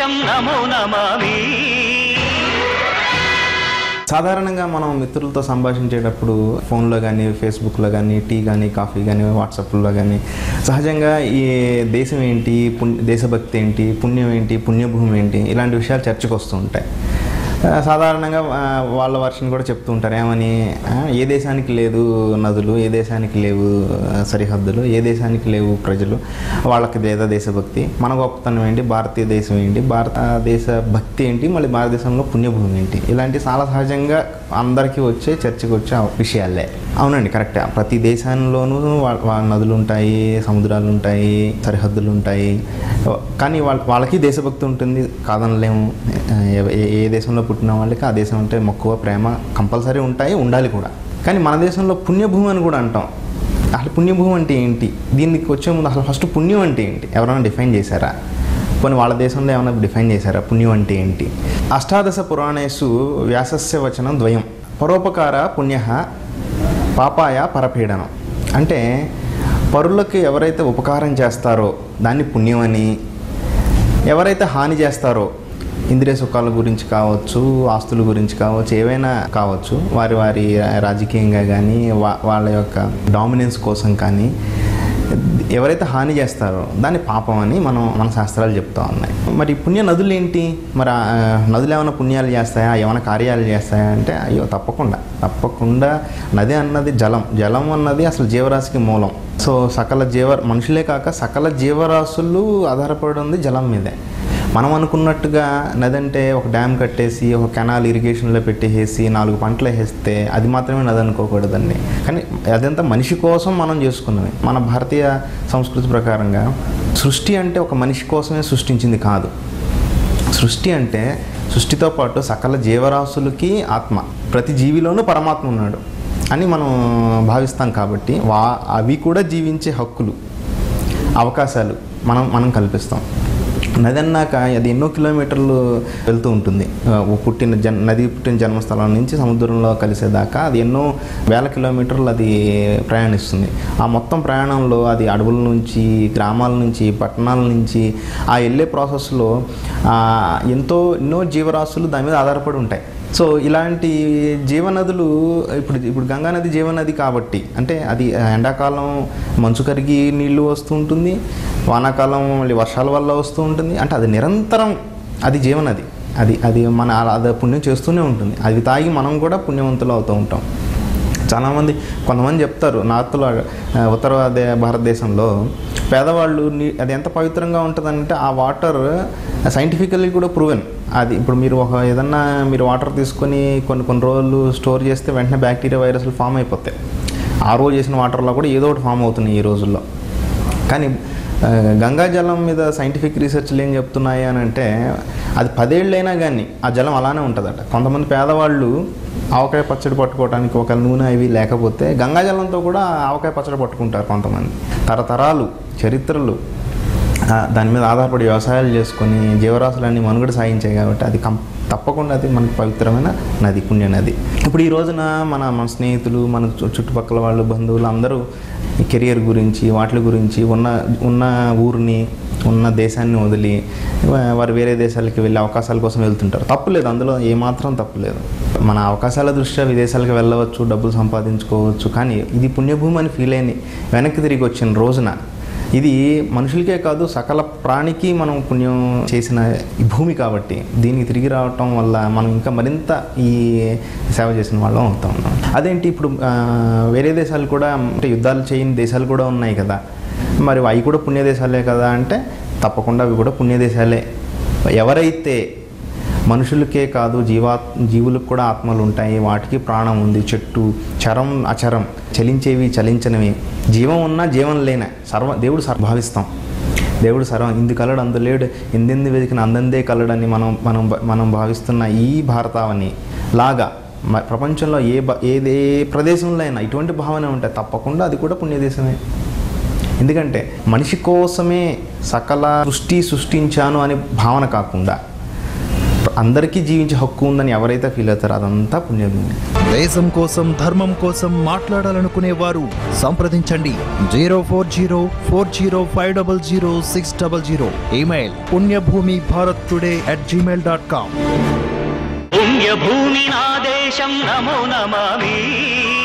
నిత్యం నమో నమామి. సాధారణంగా మనం మిత్రులతో సంభాషించేటప్పుడు ఫోన్లో కానీ, ఫేస్బుక్లో కానీ, టీ కానీ, కాఫీ కానీ, వాట్సాప్లో కానీ సహజంగా ఈ దేశం ఏంటి, దేశభక్తి ఏంటి, పుణ్యం ఏంటి, పుణ్యభూమి ఏంటి, ఇలాంటి విషయాలు చర్చకు వస్తూ ఉంటాయి. సాధారణంగా వాళ్ళ వర్షన్ కూడా చెప్తూ ఉంటారు. ఏమని, ఏ దేశానికి లేదు నదులు, ఏ దేశానికి లేవు సరిహద్దులు, ఏ దేశానికి లేవు ప్రజలు, వాళ్ళకి లేదా దేశభక్తి, మన గొప్పతనం ఏంటి, భారతీయ దేశం ఏంటి, భారతదేశ భక్తి ఏంటి, మళ్ళీ భారతదేశంలో పుణ్యభూమి ఏంటి, ఇలాంటి చాలా సహజంగా అందరికీ వచ్చే చర్చకు వచ్చే విషయాలే. అవునండి, కరెక్టే. ప్రతి దేశంలోనూ నదులు ఉంటాయి, సముద్రాలు ఉంటాయి, సరిహద్దులు ఉంటాయి. కానీ వాళ్ళకి దేశభక్తి ఉంటుంది, కాదనలేము. ఏ దేశంలో పుట్టిన వాళ్ళకి ఆ దేశం అంటే మక్కువ, ప్రేమ కంపల్సరీ ఉంటాయి, ఉండాలి కూడా. కానీ మన దేశంలో పుణ్యభూమి అని కూడా అంటాం. అసలు పుణ్యభూమి అంటే ఏంటి? దీనికి వచ్చే ముందు అసలు ఫస్ట్ పుణ్యం అంటే ఏంటి ఎవరైనా డిఫైన్ చేశారా? కొన్ని వాళ్ళ దేశంలో ఏమైనా డిఫైన్ చేశారా పుణ్యం అంటే ఏంటి? అష్టాదశ పురాణేషు వ్యాసస్య వచనం ద్వయం పరోపకార పుణ్య పాపాయ పరపీడనం. అంటే పరులకు ఎవరైతే ఉపకారం చేస్తారో దాన్ని పుణ్యం అని, ఎవరైతే హాని చేస్తారో ఇంద్రియ సుఖాల గురించి కావచ్చు, ఆస్తుల గురించి కావచ్చు, ఏవైనా కావచ్చు, వారి రాజకీయంగా కానీ, వాళ్ళ యొక్క డామినెన్స్ కోసం కానీ ఎవరైతే హాని చేస్తారో దాన్ని పాపం అని మన శాస్త్రాలు చెప్తూ ఉన్నాయి. మరి పుణ్య నదులు ఏంటి? మరి నదులు ఏమైనా పుణ్యాలు చేస్తాయా, ఏమైనా కార్యాలు చేస్తాయా అంటే అయ్యో తప్పకుండా నది అన్నది జలం అన్నది అసలు జీవరాశికి మూలం. సో మనుషులే కాక సకల జీవరాశులు ఆధారపడి ఉంది జలం మీదే. మనం అనుకున్నట్టుగా నది అంటే ఒక డ్యామ్ కట్టేసి, ఒక కెనాల్ ఇరిగేషన్లో పెట్టేసి 4 పంటలు వేస్తే అది మాత్రమే నది అనుకోకూడదండి. కానీ అదంతా మనిషి కోసం మనం చేసుకున్నది. మన భారతీయ సంస్కృతి ప్రకారంగా సృష్టి అంటే ఒక మనిషి కోసమే సృష్టించింది కాదు. సృష్టి అంటే సృష్టితో పాటు సకల జీవరాశులకి ఆత్మ, ప్రతి జీవిలోనూ పరమాత్మ ఉన్నాడు అని మనం భావిస్తాం. కాబట్టి అవి కూడా జీవించే హక్కులు, అవకాశాలు మనం కల్పిస్తాం. నది అన్నాక అది ఎన్నో కిలోమీటర్లు వెళ్తూ ఉంటుంది. నది పుట్టిన జన్మస్థలం నుంచి సముద్రంలో కలిసేదాకా అది ఎన్నో వేల కిలోమీటర్లు అది ప్రయాణిస్తుంది. ఆ మొత్తం ప్రయాణంలో అది అడవుల నుంచి, గ్రామాల నుంచి, పట్టణాల నుంచి ఆ వెళ్ళే ప్రాసెస్లో ఎన్నో జీవరాశులు దాని మీద ఆధారపడి ఉంటాయి. సో ఇలాంటి జీవనదులు ఇప్పుడు గంగానది జీవనది కాబట్టి, అంటే అది ఎండాకాలం మంచు కరిగి నీళ్లు వస్తూ ఉంటుంది, వానాకాలం మళ్ళీ వర్షాల వల్ల వస్తూ ఉంటుంది. అంటే అది నిరంతరం అది జీవనది. అది అది పుణ్యం చేస్తూనే ఉంటుంది. అది తాగి మనం కూడా పుణ్యవంతులు అవుతూ ఉంటాం. కొంతమంది చెప్తారు, నార్త్లో ఉత్తర భారతదేశంలో పేదవాళ్ళు అది ఎంత పవిత్రంగా ఉంటుందంటే ఆ వాటర్ సైంటిఫికల్లీ కూడా ప్రూవెన్. అది ఇప్పుడు మీరు ఏదన్నా వాటర్ తీసుకొని కొన్ని రోజులు స్టోర్ చేస్తే వెంటనే బ్యాక్టీరియా, వైరస్లు ఫామ్ అయిపోతాయి. ఆర్ఓ చేసిన వాటర్లో కూడా ఏదో ఒకటి ఫామ్ అవుతున్నాయి ఈ రోజుల్లో. కానీ గంగా జలం మీద సైంటిఫిక్ రీసెర్చ్లు ఏం చెప్తున్నాయి అని అంటే అది 10 ఏళ్ళైనా కానీ ఆ జలం అలానే ఉంటుందట. కొంతమంది పేదవాళ్ళు ఆవకాయ పచ్చడి పట్టుకోవడానికి ఒక నూనె అవి లేకపోతే గంగాజలంతో కూడా ఆవకాయ పచ్చడి పట్టుకుంటారు కొంతమంది. తరతరాలు చరిత్రలు దాని మీద ఆధారపడి వ్యవసాయాలు చేసుకొని జీవరాశులన్నీ మనుగడ సాగించాయి. కాబట్టి అది తప్పకుండా అది మనకు పవిత్రమైన నది, పుణ్య నది. ఇప్పుడు ఈ రోజున మన స్నేహితులు, మన చుట్టుపక్కల వాళ్ళు, బంధువులు అందరూ కెరియర్ గురించి, వాటి గురించి ఉన్న ఊరిని, ఉన్న దేశాన్ని వదిలి వారు వేరే దేశాలకి వెళ్ళే అవకాశాల కోసం వెళ్తుంటారు. తప్పులేదు, అందులో ఏమాత్రం తప్పులేదు. మన అవకాశాల దృష్ట్యా విదేశాలకు వెళ్ళవచ్చు, డబ్బులు సంపాదించుకోవచ్చు. కానీ ఇది పుణ్యభూమి అని ఫీల్ అయ్యి వెనక్కి తిరిగి వచ్చిన రోజున ఇది మనుషులకే కాదు సకల ప్రాణికి మనం పుణ్యం చేసిన ఈ భూమి కాబట్టి దీనికి తిరిగి రావటం వల్ల మనం ఇంకా మరింత ఈ సేవ చేసిన వాళ్ళం అవుతా ఉన్నాం. అదేంటి ఇప్పుడు వేరే దేశాలు కూడా, అంటే యుద్ధాలు చేయని దేశాలు కూడా ఉన్నాయి కదా, మరి అవి కూడా పుణ్యదేశాలే కదా అంటే తప్పకుండా అవి కూడా పుణ్యదేశాలే. ఎవరైతే మనుషులకే కాదు జీవులకు కూడా ఆత్మలు ఉంటాయి, వాటికి ప్రాణం ఉంది. చెట్టు చరం అచరం, చలించేవి చలించనివి, జీవం ఉన్నా జీవం లేనే దేవుడు భావిస్తాం. దేవుడు సర్వం ఇందు కలడు అందులేడు, ఎందెందు వెతికిన అందందే కలడని మనం భావిస్తున్న ఈ భారతావని లాగా ప్రపంచంలో ఏ ప్రదేశంలో అయినా ఇటువంటి భావన ఉంటే తప్పకుండా అది కూడా పుణ్యదేశమే. ఎందుకంటే మనిషి కోసమే సకల సృష్టించాను అనే భావన కాకుండా అందరికీ జీవించే హక్కు ఉందని ఎవరైతే ఫీల్ అవుతారో అదంతా పుణ్యభూమి. దేశం కోసం, ధర్మం కోసం మాట్లాడాలనుకునే వారు సంప్రదించండి 04040500600. Email punyabhumibharattoday@gmail.com. పుణ్యభూమి నా దేశం నమో నమామి.